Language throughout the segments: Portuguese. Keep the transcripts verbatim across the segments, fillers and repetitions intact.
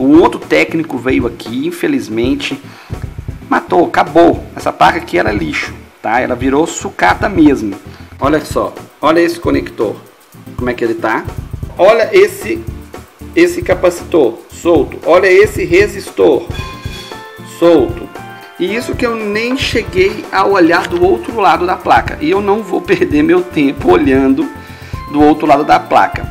Um outro técnico veio aqui, infelizmente, matou, acabou. Essa placa aqui era lixo, tá? Ela virou sucata mesmo. Olha só, olha esse conector, como é que ele tá. Olha esse, esse capacitor solto. Olha esse resistor solto. E isso que eu nem cheguei a olhar do outro lado da placa. E eu não vou perder meu tempo olhando do outro lado da placa.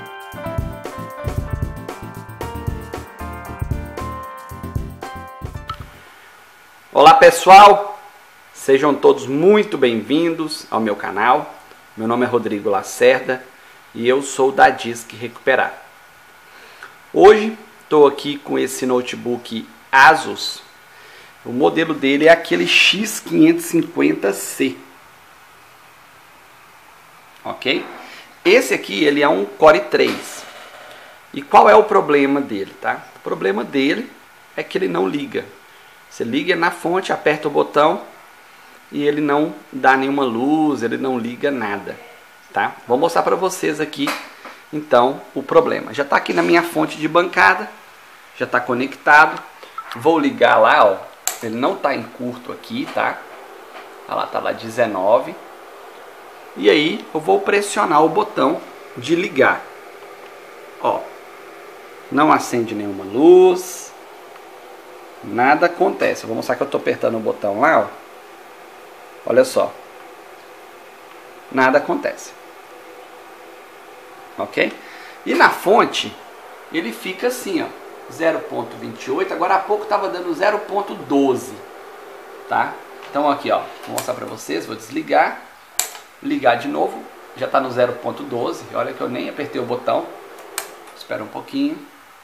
Olá pessoal, sejam todos muito bem-vindos ao meu canal. Meu nome é Rodrigo Lacerda e eu sou da Disc Recuperar. Hoje estou aqui com esse notebook Asus. O modelo dele é aquele X quinhentos e cinquenta C. Ok? Esse aqui ele é um Core três. E qual é o problema dele, tá? O problema dele é que ele não liga. Você liga na fonte, aperta o botão e ele não dá nenhuma luz, ele não liga nada, tá? Vou mostrar para vocês aqui, então, o problema. Já está aqui na minha fonte de bancada, já está conectado. Vou ligar lá, ó. Ele não está em curto aqui, tá? Olha lá, tá lá dezenove. E aí eu vou pressionar o botão de ligar. Ó, não acende nenhuma luz. Nada acontece. Eu vou mostrar que eu estou apertando o botão lá, ó. Olha só. Nada acontece. Ok? E na fonte, ele fica assim, ó. zero ponto vinte e oito. Agora há pouco estava dando zero ponto doze. Tá? Então aqui, ó. Vou mostrar para vocês. Vou desligar. Ligar de novo. Já está no zero ponto doze. Olha que eu nem apertei o botão. Espera um pouquinho.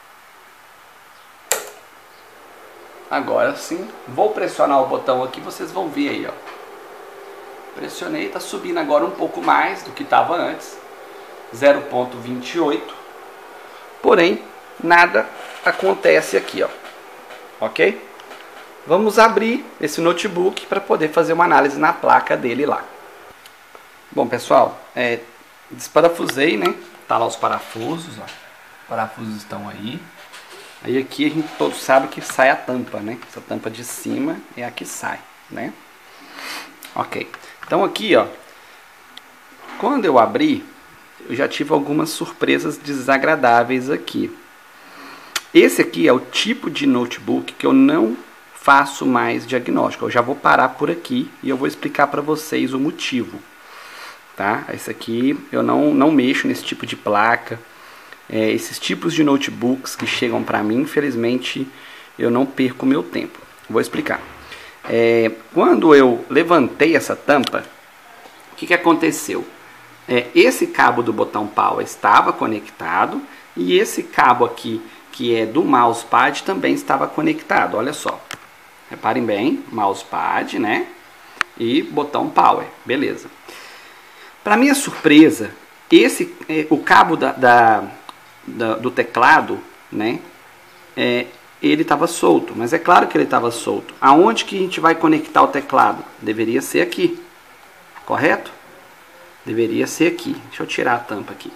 Agora sim, vou pressionar o botão aqui, vocês vão ver aí, ó. Pressionei, tá subindo agora um pouco mais do que estava antes, zero ponto vinte e oito. Porém, nada acontece aqui, ó. Ok? Vamos abrir esse notebook para poder fazer uma análise na placa dele lá. Bom, pessoal, é, desparafusei, né? Tá lá os parafusos, ó. Os parafusos estão aí. Aí aqui a gente todos sabe que sai a tampa, né? Essa tampa de cima é a que sai, né? Ok. Então aqui, ó. Quando eu abri, eu já tive algumas surpresas desagradáveis aqui. Esse aqui é o tipo de notebook que eu não faço mais diagnóstico. Eu já vou parar por aqui e eu vou explicar para vocês o motivo, tá? Esse aqui eu não, não mexo nesse tipo de placa. É, esses tipos de notebooks que chegam para mim, infelizmente, eu não perco meu tempo. Vou explicar. É, quando eu levantei essa tampa, o que, que aconteceu? É, esse cabo do botão power estava conectado e esse cabo aqui, que é do mousepad, também estava conectado. Olha só. Reparem bem, mousepad, né? E botão power. Beleza. Para minha surpresa, esse, é, o cabo da... da do teclado, né, é, ele estava solto, mas é claro que ele estava solto. Aonde que a gente vai conectar o teclado? Deveria ser aqui, correto? Deveria ser aqui. Deixa eu tirar a tampa aqui.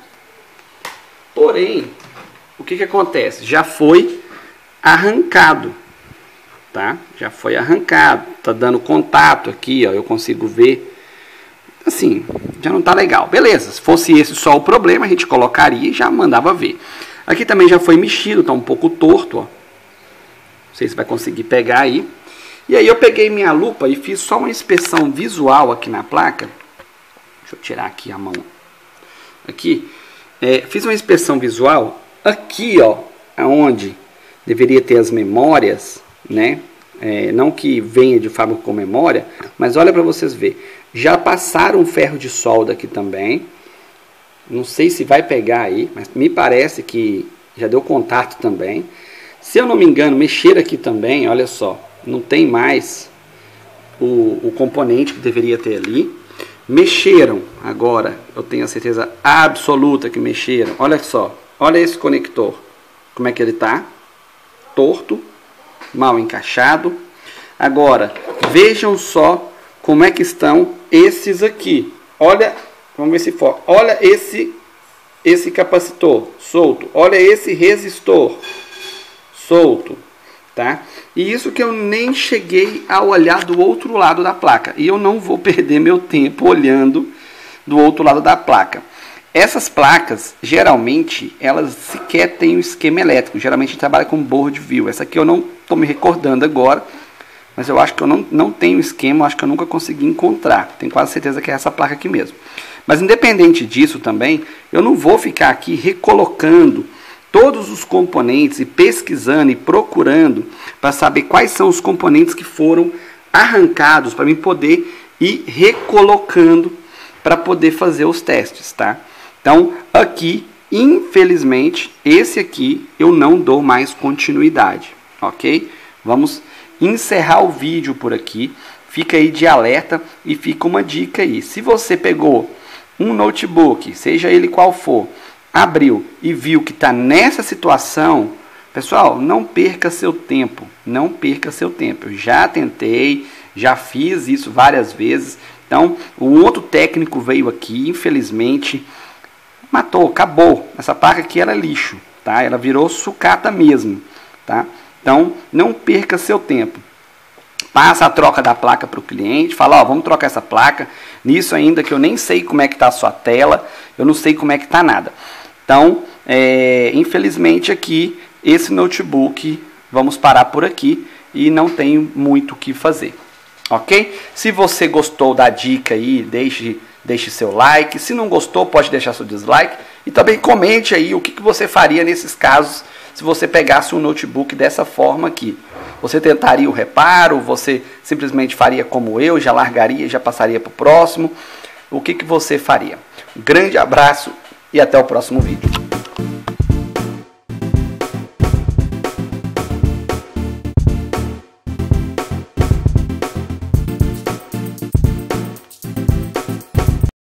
Porém, o que que acontece? Já foi arrancado, tá? Já foi arrancado, tá dando contato aqui, ó, eu consigo ver. Assim, já não tá legal. Beleza, se fosse esse só o problema, a gente colocaria e já mandava ver. Aqui também já foi mexido, tá um pouco torto, ó. Não sei se vai conseguir pegar aí. E aí eu peguei minha lupa e fiz só uma inspeção visual aqui na placa. Deixa eu tirar aqui a mão. Aqui. É, fiz uma inspeção visual aqui, ó, aonde deveria ter as memórias, né? É, não que venha de fábrica com memória, mas olha para vocês verem. Já passaram um ferro de solda aqui também. Não sei se vai pegar aí, mas me parece que já deu contato também. Se eu não me engano, mexer aqui também, olha só. Não tem mais o, o componente que deveria ter ali. Mexeram agora, eu tenho a certeza absoluta que mexeram. Olha só, olha esse conector. Como é que ele está? Torto, mal encaixado. Agora, vejam só como é que estão esses aqui. Olha, vamos ver se foca. Olha esse, esse capacitor solto. Olha esse resistor solto, tá? E isso que eu nem cheguei a olhar do outro lado da placa. E eu não vou perder meu tempo olhando do outro lado da placa. Essas placas, geralmente, elas sequer têm um esquema elétrico. Geralmente a gente trabalha com board view. Essa aqui eu não estou me recordando agora, mas eu acho que eu não, não tenho esquema, acho que eu nunca consegui encontrar. Tenho quase certeza que é essa placa aqui mesmo. Mas independente disso também, eu não vou ficar aqui recolocando todos os componentes e pesquisando e procurando para saber quais são os componentes que foram arrancados para mim poder ir recolocando para poder fazer os testes, tá? Então, aqui, infelizmente, esse aqui eu não dou mais continuidade, ok? Vamos encerrar o vídeo por aqui. Fica aí de alerta e fica uma dica aí. Se você pegou um notebook, seja ele qual for, abriu e viu que está nessa situação, pessoal, não perca seu tempo, não perca seu tempo. Eu já tentei, já fiz isso várias vezes. Então, o outro técnico veio aqui, infelizmente, matou, acabou. Essa placa aqui era lixo, tá? Ela virou sucata mesmo, tá? Então, não perca seu tempo. Passa a troca da placa para o cliente, fala, ó, vamos trocar essa placa. Nisso ainda que eu nem sei como é que está a sua tela, eu não sei como é que está nada. Então, é, infelizmente aqui, esse notebook, vamos parar por aqui e não tenho muito o que fazer. Ok? Se você gostou da dica aí, deixe, deixe seu like. Se não gostou, pode deixar seu dislike. E também comente aí o que, que você faria nesses casos se você pegasse um notebook dessa forma aqui. Você tentaria o reparo? Você simplesmente faria como eu, já largaria, já passaria para o próximo? O que, que você faria? Um grande abraço e até o próximo vídeo.